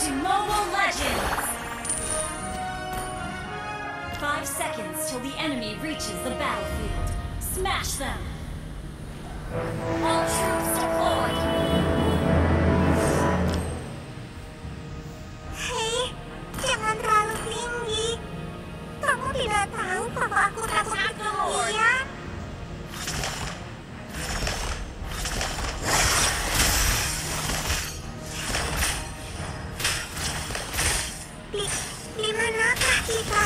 to Mobile Legends! 5 seconds till the enemy reaches the battlefield. Smash them! All troops deployed! Hei, jangan terlalu tinggi. Kamu tidak tahu kalau aku takut ketinggian. Di manakah kita?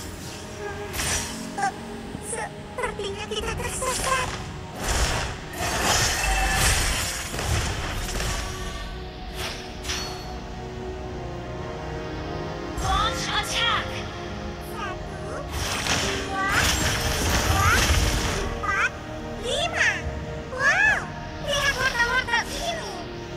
Sepertinya kita tersesat. Launch attack! 1, 2, 4, 5. Wow, lihat wortel-wortel ini.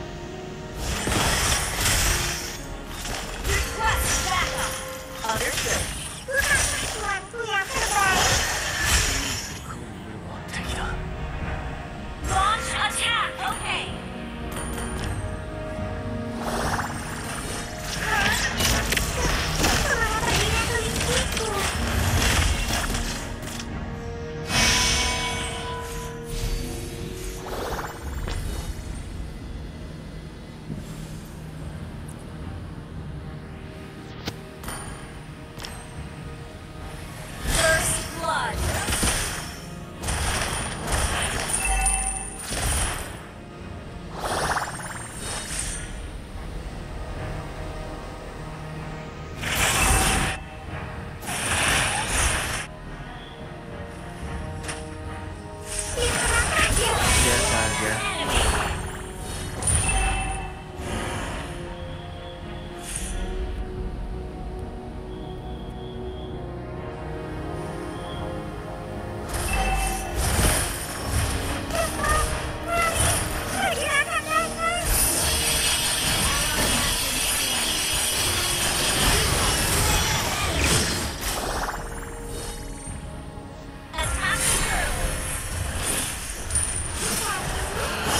Request backup! Understood. Bukankah tuanku yang terbaik? Launch attack! Okay. Kemana perginya kelindiku? First blood! Di manakah dia? Biasa aja. Enemy! Pergerakan tangan. Attack the turtle! 1,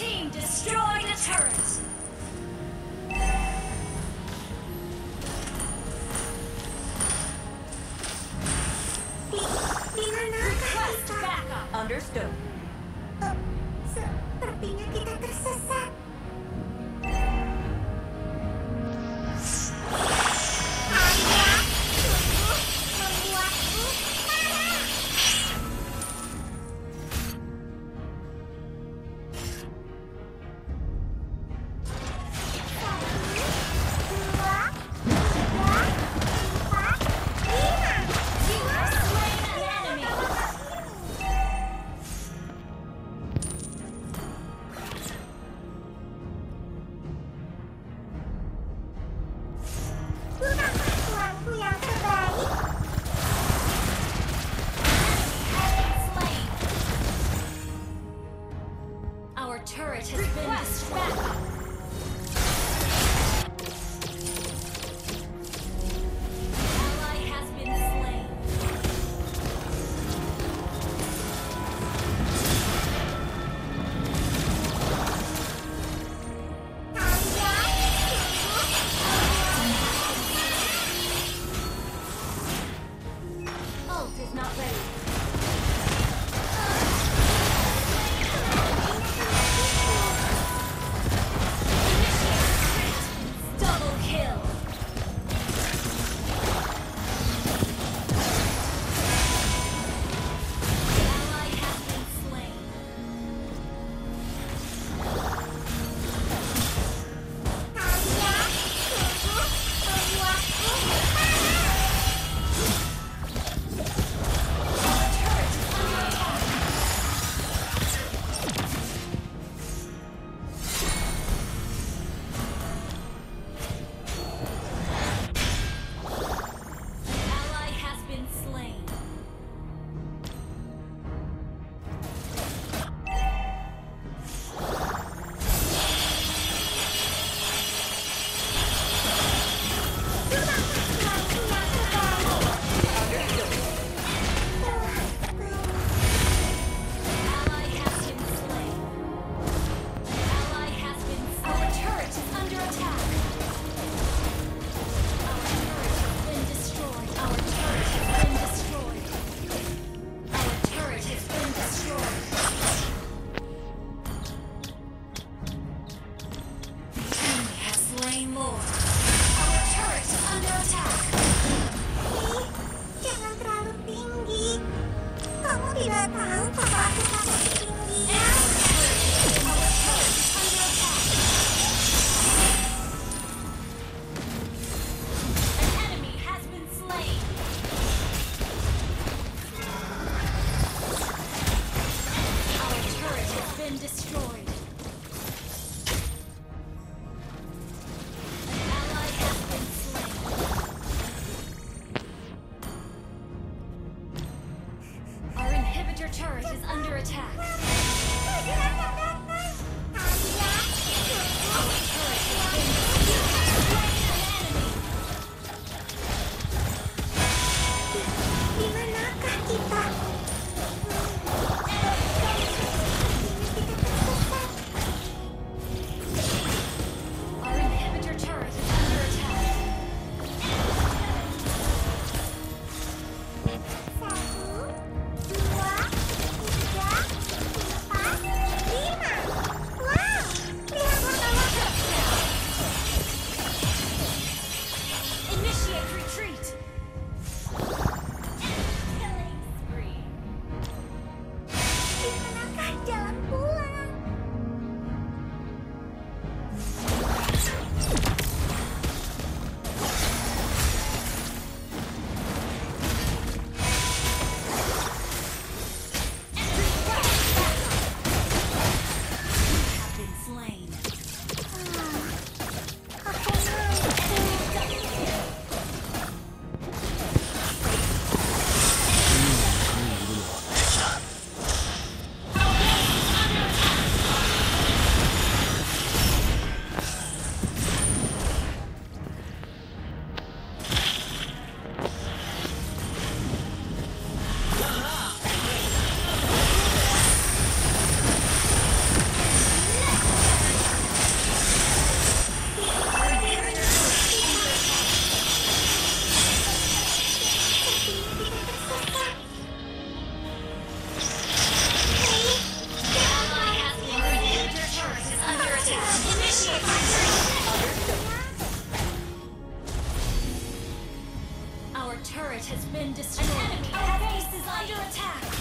team destroyed a turret. Di manakah Request kita? backup. Understood. Sepertinya kita tersesat. Anda sungguh membuatku marah. Satu, dua, tiga, empat, lima. You have slain an enemy. Gunakan tuanku yang terbaik. Slain. Our turret has been destroyed. Ally has been slain. Anda sungguh Ult is not ready. turret has been destroyed. Our base is under attack.